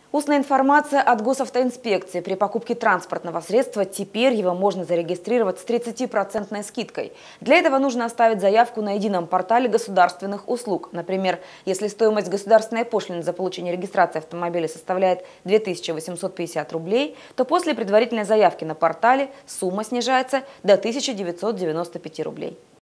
Устная информация от госавтоинспекции. При покупке транспортного средства теперь его можно зарегистрировать с 30% скидкой. Для этого нужно оставить заявку на едином портале государственных услуг. Например, если стоимость государственной пошлины за получение регистрации автомобиля составляет 2850 рублей, то после предварительной заявки на портале сумма снижается до 1995 рублей.